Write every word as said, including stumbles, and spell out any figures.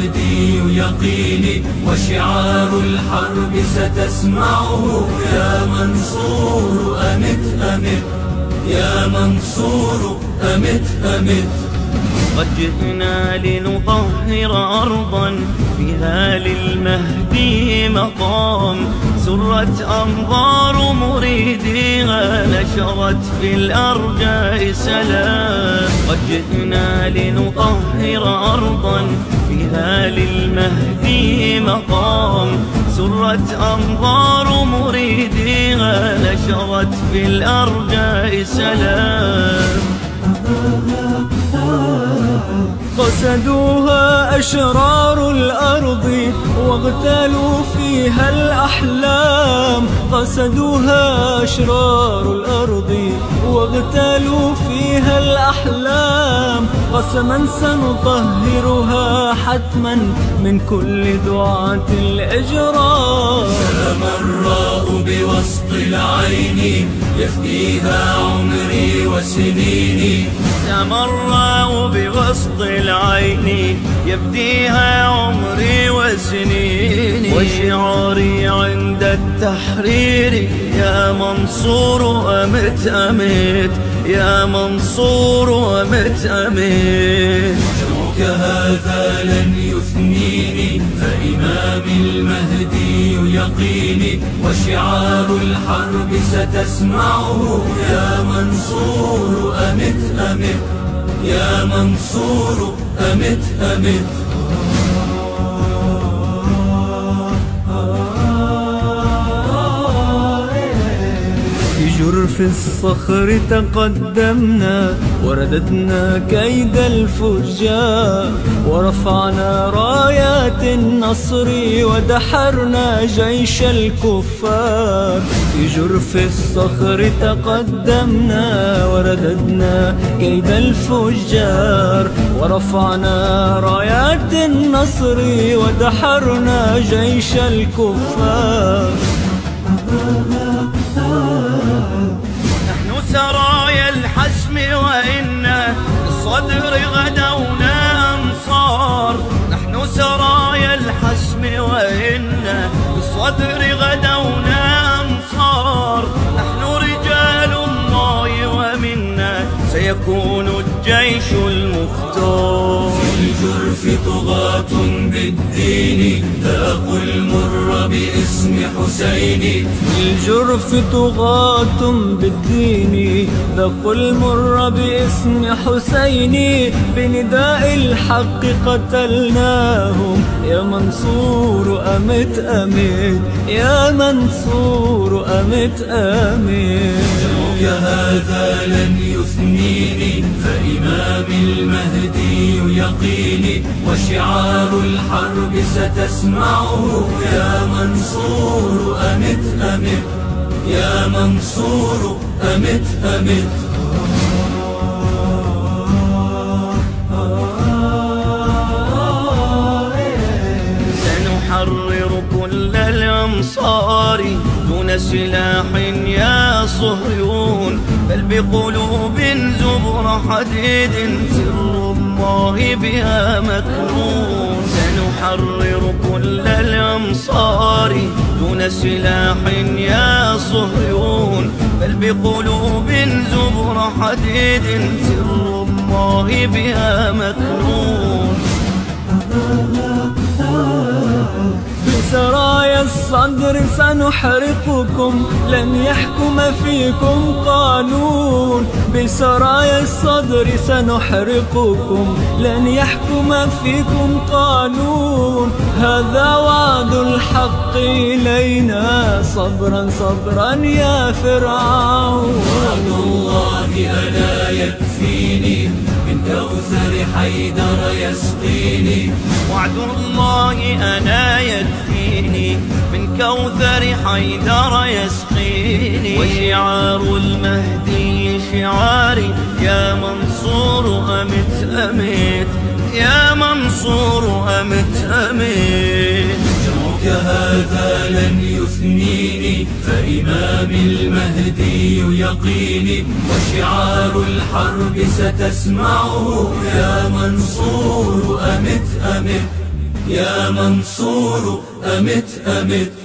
المهدي يقيني، وشعار الحرب ستسمعه. يا منصور أمت أمت، يا منصور أمت أمت. قد جئنا لنطهر أرضا فيها للمهدي مقام، سرت أنظار مريديها نشرت في الأرجاء سلام. قد جئنا لنطهر أرضا فيها للمهدي مقام، سرت أنظار مريديها نشرت في الأرجاء سلام. قصدوها أشرار الأرض واغتالوا فيها الأحلام، قصدوها أشرار الأرض واغتالوا فيها الأحلام. قسما سنطهرها حتما من كل دعاة الإجرام. سمراء بوسط العين يفديها عمري وسنيني، سمراء بوسط العين يبديها عمري وسنيني. وشعاري عند التحرير يا منصور أمت أمت، يا منصور أمت أمت. شوك هذا لن يثنيني، فإمام المهدي يقيني، وشعار الحرب ستسمعه. يا منصور أمت أمت، يا منصور أمت أمت. في جرف الصخر تقدمنا ورددنا كيد الفجار، ورفعنا رايات النصر ودحرنا جيش الكفار. في جرف الصخر تقدمنا ورددنا كيد الفجار، ورفعنا رايات النصر ودحرنا جيش الكفار. نحن سرايا الحسم وإنا بالصدر غدونا أنصار، نحن سرايا الحسم وإنا بالصدر غدونا أنصار. نحن رجال الله ومنا سيكون الجيش المختار. في الجرف طغاة بالدين ذاقوا المر باسم حسين، في الجرف طغاة بالدين ذاقوا المر باسم حسين. بنداء الحق قتلناهم يا منصور أمت أمت، يا منصور أمت أمت. شوك هذا لن يثنيني، فإمام المهدي يقيني، وشعار الحرب ستسمعه. يا منصور أمت أمت، يا منصور أمت أمت. سنحرر كل الأمصار دون سلاح يا صهيون، بل بقلوب زبر حديد سر الله بها مكنون. سنحرر كل الأمصار دون سلاح يا صهيون، بل بقلوب زبر حديد سر الله بها مكنون. بسرايا الصدر سنحرقكم لن يحكم فيكم قانون، بسرايا الصدر سنحرقكم لن يحكم فيكم قانون. هذا وعد الحق إلينا، صبرا صبرا يا فرعون. وعد الله ألا يكفيني، من كوثر حيدر يسقيني. وعد الله أنا يكفيني، من كوثر حيدر يسقيني. وشعار المهدي شعاري يا منصور أمت أمت، يا منصور أمت أمت. شوك هذا لن يثنيني، فإمام المهدي يقيني، وشعار الحرب ستسمعه. يا منصور أمت أمت، يا منصور أمت أمت